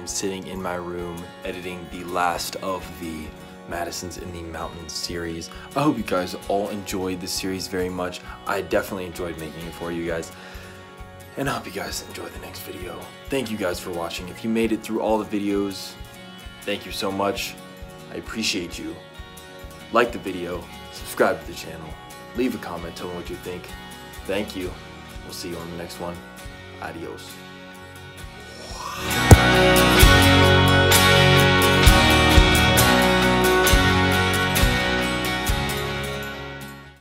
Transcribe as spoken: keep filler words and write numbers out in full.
I'm sitting in my room editing the last of the Matteson's in the Mountains series. I hope you guys all enjoyed this series very much. I definitely enjoyed making it for you guys. And I hope you guys enjoy the next video. Thank you guys for watching. If you made it through all the videos, thank you so much. I appreciate you. Like the video, subscribe to the channel, leave a comment, tell me what you think. Thank you. We'll see you on the next one. Adios.